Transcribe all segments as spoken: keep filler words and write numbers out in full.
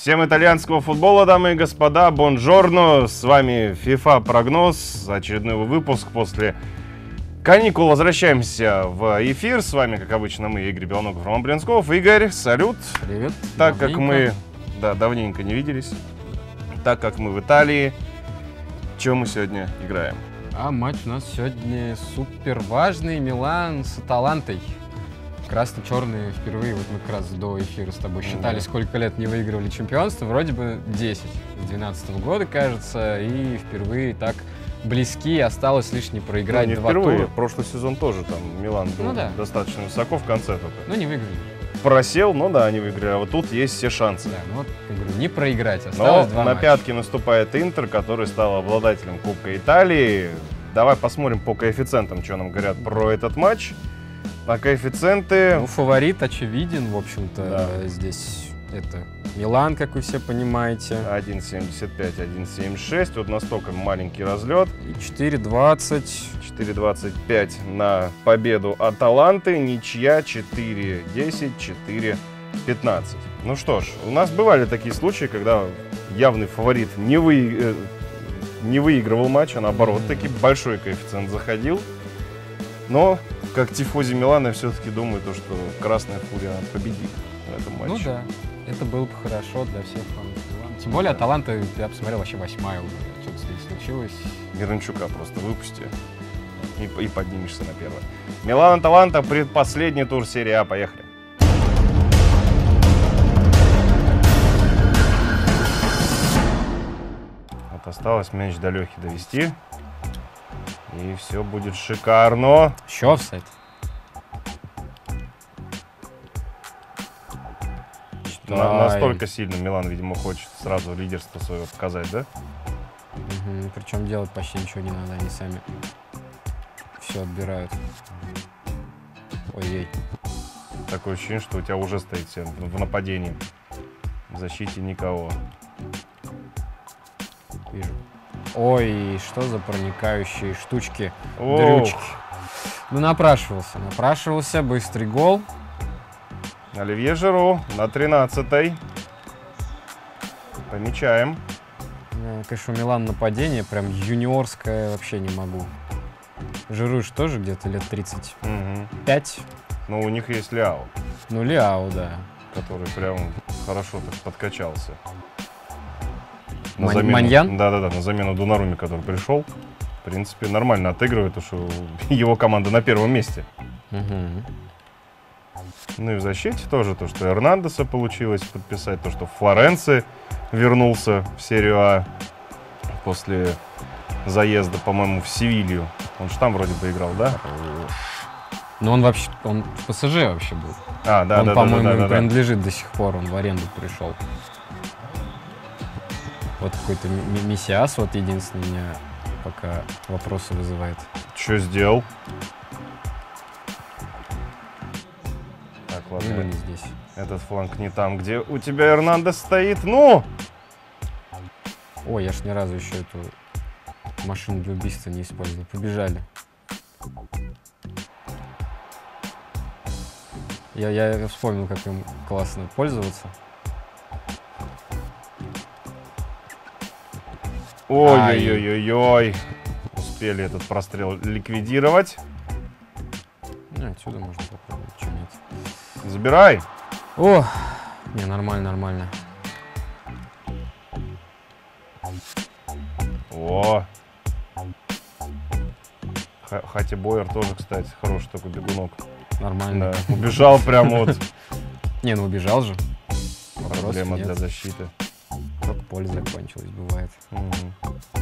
Всем итальянского футбола, дамы и господа, бонжорно, с вами FIFA прогноз, очередной выпуск после каникул. Возвращаемся в эфир, с вами, как обычно, мы, Игорь Белоногов, Роман Брянсков. Игорь, салют. Привет. Так давненько. как мы, да, давненько не виделись, так как мы в Италии, чем мы сегодня играем? А матч у нас сегодня супер важный, Милан с Аталантой. Красно-черные впервые, вот мы как раз до эфира с тобой считали, сколько лет не выигрывали чемпионство, вроде бы десять, с двенадцатого года, кажется, и впервые так близки, осталось лишь не проиграть ну, не два впервые. тура. Прошлый сезон тоже там Милан был ну, да. достаточно высоко в конце только. Ну, не выиграли. Просел, но да, они выиграли, а вот тут есть все шансы. Да, ну вот, как говорю, не проиграть, осталось Но два на матча. пятке наступает Интер, который стал обладателем Кубка Италии. Давай посмотрим по коэффициентам, что нам говорят про этот матч. А коэффициенты... Ну, фаворит очевиден, в общем-то, Да. здесь это Милан, как вы все понимаете. один семьдесят пять, один семьдесят шесть, вот настолько маленький разлет. И четыре двадцать. четыре двадцать пять на победу Аталанты, ничья четыре десять, четыре пятнадцать. Ну что ж, у нас бывали такие случаи, когда явный фаворит не, вы... э, не выигрывал матч, а наоборот, таки большой коэффициент заходил. Но, как тифози Милана, я все-таки думаю, то, что Красная Фурия победит в этом матче. Ну да, это было бы хорошо для всех фанатов Милана. Тем более Аталанта, я посмотрел, вообще восьмая уже. Что-то с ней случилось. Миранчука просто выпусти и, и поднимешься на первое. Милан-Аталанта, предпоследний тур серии А. Поехали. Вот осталось мяч до Лехи довести. И все будет шикарно. Еще офсайд. На, настолько сильно Милан, видимо, хочет сразу лидерство своего показать, да? Угу. Причем делать почти ничего не надо, они сами все отбирают. Ой-ей. Такое ощущение, что у тебя уже стоит все в нападении. В защите никого. Вижу. Ой, что за проникающие штучки, Оу. дрючки. Ну, напрашивался, напрашивался, быстрый гол. Оливье Жиру на тринадцатой. Помечаем. Ну, конечно, у Милана нападение прям юниорское, вообще не могу. Жиру ж тоже где-то лет тридцать пять. Угу. Но у них есть Ляо, Ну, Ляо, да. который прям хорошо так подкачался. Мань- Маньян? Да-да-да, на замену Донаруми, который пришел. В принципе, нормально отыгрывает, потому что его команда на первом месте. Угу. Ну и в защите тоже то, что Эрнандеса получилось подписать, то, что Флоренци вернулся в серию А после заезда, по-моему, в Севилью. Он же там вроде бы играл, да? Ну, он вообще, он в ПСЖ вообще был. А, да, он, да, по-моему, да, да, им да, да. принадлежит до сих пор, он в аренду пришел. Вот какой-то Ми- Мессиас, вот единственный меня пока вопросы вызывает. Что сделал? Так, ладно. Или не здесь. Этот фланг не там, где у тебя Эрнандес стоит. Ну! Ой, я ж ни разу еще эту машину для убийства не использовал. Побежали. Я, я вспомнил, как им классно пользоваться. Ой-ой-ой-ой-ой. Успели этот прострел ликвидировать. Ну, отсюда можно попробовать, что нет. Забирай. О, не, нормально, нормально. О. Х- Хати Бойер тоже, кстати, хороший такой бегунок. Нормально. Да, убежал прям вот. Не, ну убежал же. Вопросов Проблема нет. для защиты. Только польза закончилась, бывает. Мгм.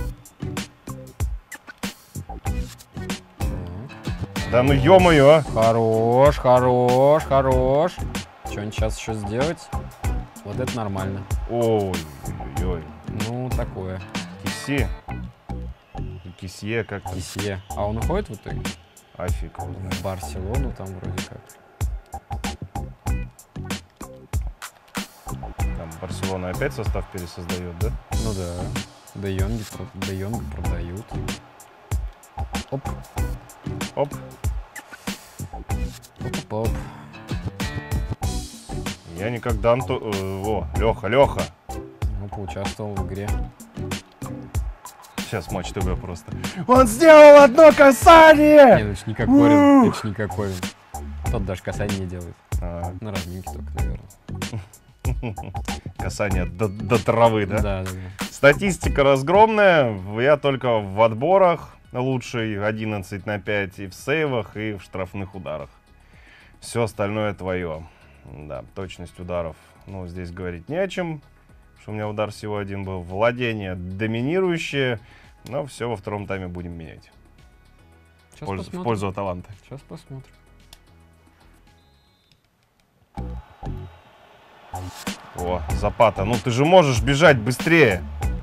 Так. Да ну ё-моё. Хорош, хорош, хорош. Что-нибудь сейчас еще сделать? Вот это нормально. Ой-ой-ой. Ну, такое. Киси. Кисье как-то. Кисье. А он уходит в итоге? А фиг его знает. В Барселону там вроде как. Там Барселона опять состав пересоздает, да? Ну да. Де Йонги, про- Де Йонга продают. Оп. Оп. Оп-оп-оп. Я никогда... Анту... э, О, Леха, Леха. поучаствовал в игре. Сейчас матч ТВ просто. Он сделал одно касание! Не, ну это ж не как Корин, это ж не как Корин. Тот даже касание не делает. А, На разминке только, наверное. касание до, до травы, да? Да, да, да. Статистика разгромная. Я только в отборах лучший одиннадцать на пять, и в сейвах, и в штрафных ударах. Все остальное твое. Да, точность ударов, ну, здесь говорить не о чем. Что у меня удар всего один был. Владение доминирующее. Но все во втором тайме будем менять. В пользу, в пользу Аталанты. Сейчас посмотрим. О, Запата, ну ты же можешь бежать быстрее.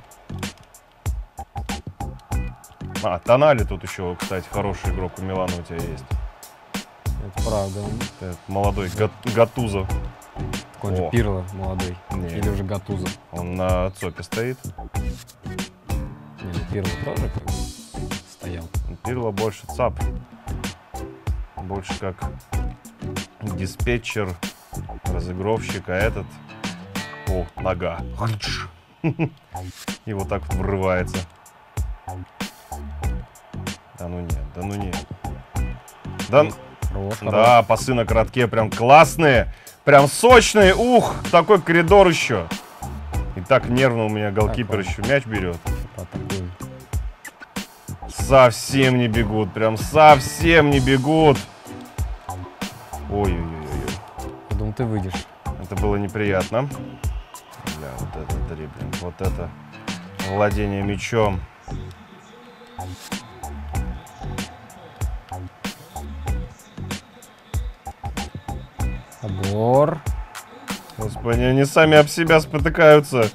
А, Тонали тут еще, кстати, хороший игрок у Милана у тебя есть. Это правда. Это молодой Гат, Гатузо. Он же Пирло молодой. Не. Или уже Гатузо. Он на ЦОПе стоит. Не, ну Пирло тоже как бы стоял. Пирло больше ЦАП. Больше как диспетчер, разыгровщик, а этот... О, нога. И вот так вот врывается. Да ну нет, да ну нет. Да, Хорош, да, пасы на коротке прям классные. Прям сочные. Ух, такой коридор еще. И так нервно у меня голкипер еще мяч берет. Атакуем. Совсем не бегут, прям совсем не бегут. Ой-ой-ой. Я думал, ты выйдешь. Это было неприятно. Бля, вот это дриблинг, вот это владение мячом. Обор. Господи, они сами об себя спотыкаются.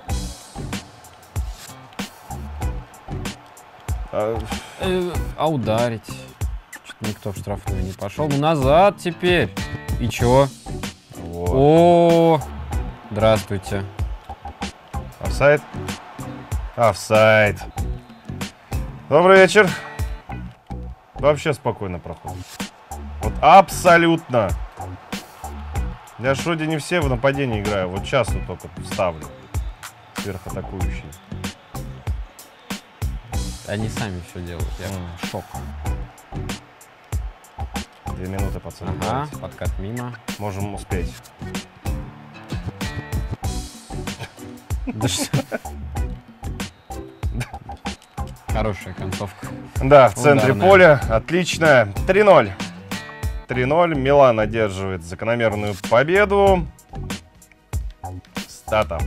А, Э, а ударить? Что-то никто в штрафную не пошел. Ну назад теперь. И чё? вот. О, здравствуйте. Офсайд? Офсайд. Добрый вечер. Вообще спокойно проходит. Вот абсолютно. Я ж вроде не все в нападении играю. Вот сейчас вот только вставлю. Сверхатакующий. Они сами все делают. Я Mm. в шок. Две минуты, пацаны. Ага, давайте. подкат мимо. Можем успеть. Да что? Хорошая концовка. Да, в центре Ударная. поля. Отлично. три ноль. три ноль. Милан одерживает закономерную победу. Стата.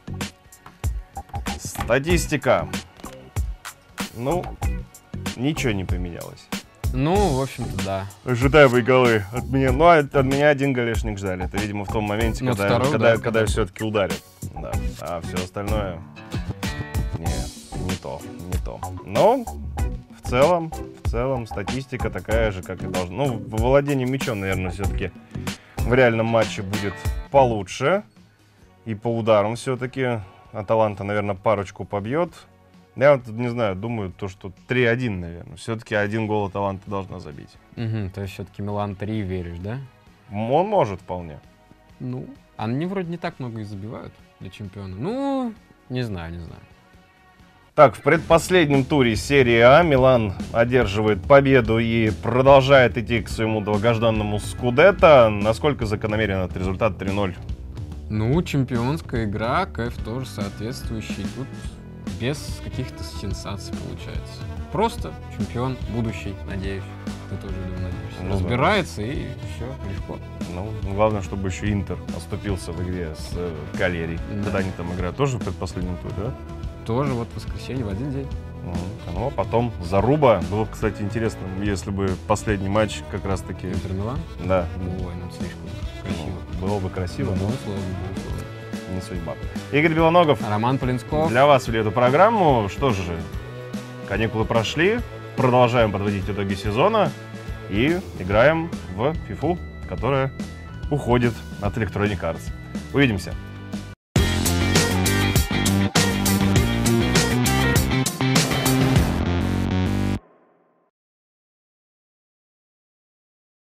Статистика. Ну, ничего не поменялось. Ну, в общем-то, да. Ожидаемые голы от меня. Ну, от, от меня один голешник ждали. Это, видимо, в том моменте, Ну, когда, второй, когда, да, когда, когда- я все-таки ударил. Да. А все остальное... Не, не то, не то. Но в целом, в целом статистика такая же, как и должна. Ну, в владении мячом, наверное, все-таки в реальном матче будет получше. И по ударам все-таки Аталанта, наверное, парочку побьет. Я вот не знаю, думаю, то, что три один, наверное. Все-таки один гол Аталанта должна забить. Угу, то есть все-таки Милан три веришь, да? Он может вполне. Ну, они вроде не так много и забивают для чемпиона. Ну, не знаю, не знаю. Так, в предпоследнем туре серии А Милан одерживает победу и продолжает идти к своему долгожданному Скудетто. Насколько закономерен этот результат три ноль? Ну, чемпионская игра, кайф тоже соответствующий. Тут без каких-то сенсаций получается. Просто чемпион будущий, надеюсь. Ты тоже, думаю, надеешься. Ну, разбирается и все, легко. Ну, главное, чтобы еще Интер оступился в игре с э, Кальери. Да. Когда они там играют, тоже в предпоследнем туре, да? Тоже вот воскресенье в один день. Мгм. Ну, а потом заруба. Было бы, кстати, интересно, если бы последний матч как раз-таки... Интер Милан? Да, Ой, ну слишком красиво. ну, было бы красиво, Ну, но условно, условно. не судьба. Игорь Белоногов. А Роман Полинсков. Для вас вели эту программу. Что же, каникулы прошли, продолжаем подводить итоги сезона и играем в фифу, которая уходит от Electronic Arts. Увидимся.